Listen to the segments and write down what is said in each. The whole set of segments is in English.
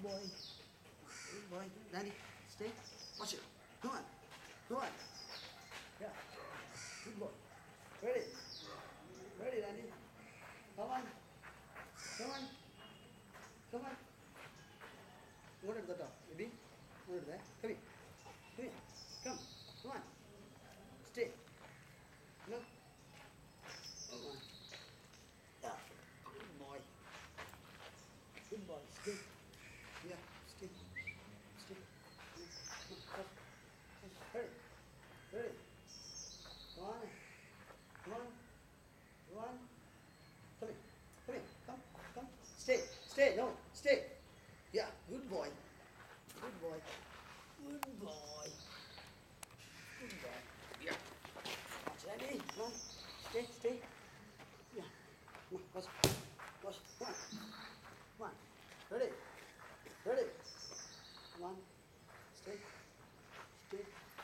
boy. Good boy. Danny, stay. Watch it. Come on. Come on. Yeah. Good boy. Ready. Ready, Danny. Come on. Come on. Come on. Go to the top. Ready? Go to there. Come here. Come here. Come. Come on. Stay. No. Come on. Yeah. Good boy. Good boy. Stay. Yeah. Stay. Stay. Come. Ready. Ready. Come on. Come on. Come on. Come here. Come here. Come. Come. Stay. Stay. No. Stay. Yeah. Good boy. Good boy. Good boy. Good boy. Yeah. Ready? Come on. Stay. Stay. Yeah. Come on. Watch. Watch. Come on. Come on. Ready? Ready? Come on. Stay. Stay.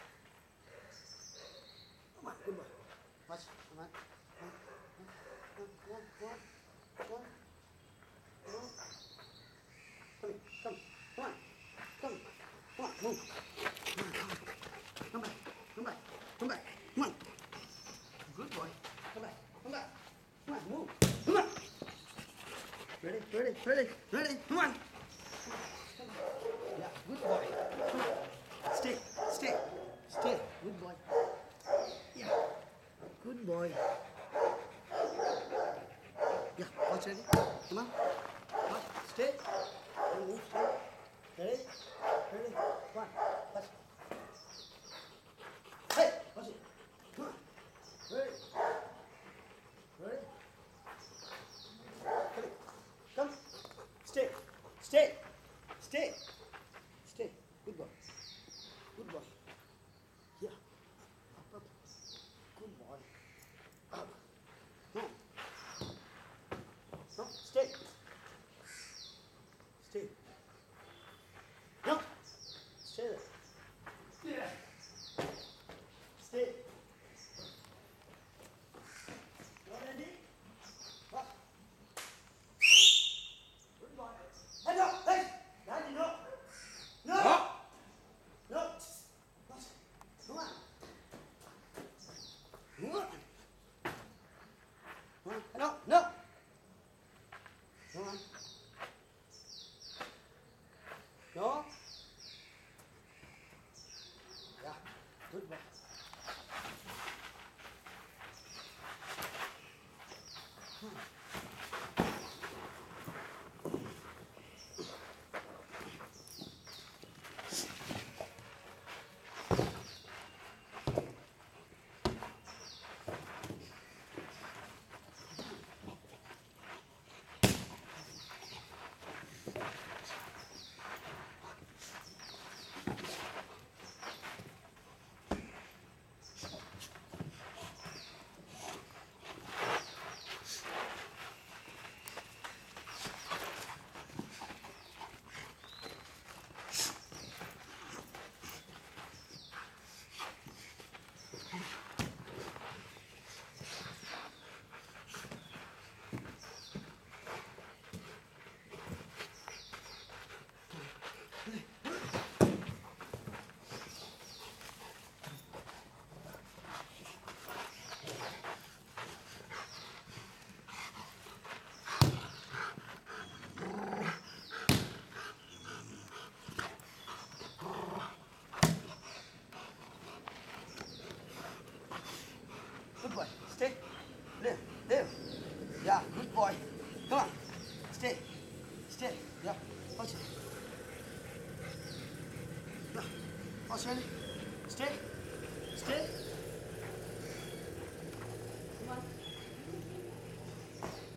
Come on. Good boy. Watch. Come on. Come on. Come on. Come on. Come on. Come on. Come here. Come. Come on. Come. Come on. Move. Come on. Come back. Come back. Come back. Come on. Good boy. Come back. Come back. Come on. Move. Come on. Ready? Ready? Ready? Ready? Come on. Come on. Yeah. Good boy. Come on. Stay. Stay. Stay. Good boy. Yeah. Good boy. Yeah. Watch. Ready? Come on. Watch. Stay. Move. Stay. Ready? Ready? Come on. Watch. Hey! Watch it. Come on. Ready? Ready? Ready? Come. Stay. Stay. Stay. Stay. Good boy. Good boy. Yeah. Up, up. Good boy. Up. No. No. Stay. Stay. No. Stay there. Yeah. Stay. No, Andy. What? Good boy. Hey, no. Hey. Daddy, no. No. No. Come on. Come on. Come on. No. No. Come on. No. Yeah. Good boy. Good boy. Stay. There. There. Yeah. Good boy. Come on. Stay. Stay. Yeah. Watch it. Yeah. Watch. Ready? Stay. Stay.